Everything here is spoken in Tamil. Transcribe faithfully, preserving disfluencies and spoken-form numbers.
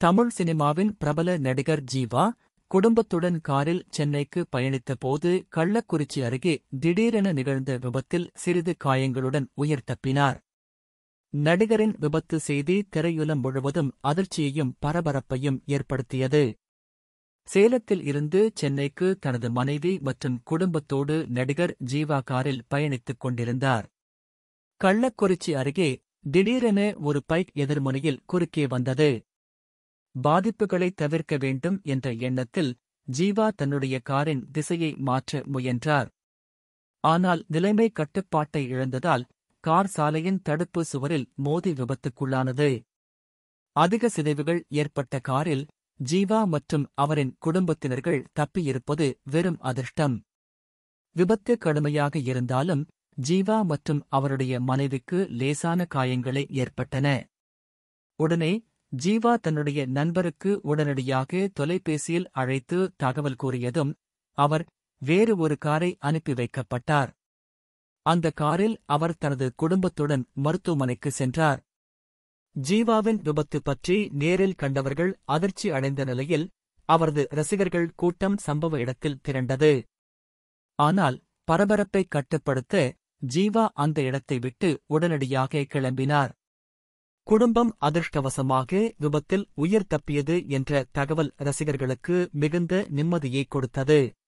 தமிழ் சினிமாவின் பிரபல நடிகர் ஜீவா குடும்பத்துடன் காரில் சென்னைக்கு பயணித்த போது கள்ளக்குறிச்சி அருகே திடீரென நிகழ்ந்த விபத்தில் சிறிது காயங்களுடன் உயிர் தப்பினார். நடிகரின் விபத்து செய்தி திரையுலம் முழுவதும் அதிர்ச்சியையும் பரபரப்பையும் ஏற்படுத்தியது. சேலத்தில் இருந்து சென்னைக்கு தனது மனைவி மற்றும் குடும்பத்தோடு நடிகர் ஜீவா காரில் பயணித்துக் கொண்டிருந்தார். கள்ளக்குறிச்சி அருகே திடீரென ஒரு பைக் எதிர்முனையில் குறுக்கே வந்தது. பாதிப்புகளை தவிர்க்க வேண்டும் என்ற எண்ணத்தில் ஜீவா தன்னுடைய காரின் திசையை மாற்ற முயன்றார். ஆனால் நிலைமை கட்டுப்பாட்டை இழந்ததால் கார் சாலையின் தடுப்பு சுவரில் மோதி விபத்துக்குள்ளானது. அதிக சிதைவுகள் ஏற்பட்ட காரில் ஜீவா மற்றும் அவரின் குடும்பத்தினர்கள் தப்பியிருப்பது வெறும் அதிர்ஷ்டம். விபத்து கடுமையாக இருந்தாலும் ஜீவா மற்றும் அவருடைய மனைவிக்கு லேசான காயங்களே ஏற்பட்டன. உடனே ஜீவா தன்னுடைய நண்பருக்கு உடனடியாக தொலைபேசியில் அழைத்து தகவல் கூறியதும் அவர் வேறு ஒரு காரை அனுப்பி வைக்கப்பட்டார். அந்த காரில் அவர் தனது குடும்பத்துடன் மருத்துவமனைக்கு சென்றார். ஜீவாவின் விபத்து பற்றி நேரில் கண்டவர்கள் அதிர்ச்சி அடைந்த நிலையில் அவரது ரசிகர்கள் கூட்டம் சம்பவ இடத்தில் திரண்டது. ஆனால் பரபரப்பை கட்டுப்படுத்த ஜீவா அந்த இடத்தை விட்டு உடனடியாக கிளம்பினார். குடும்பம் அதிர்ஷ்டவசமாக விபத்தில் உயிர் தப்பியது என்ற தகவல் ரசிகர்களுக்கு மிகுந்த நிம்மதியை கொடுத்தது.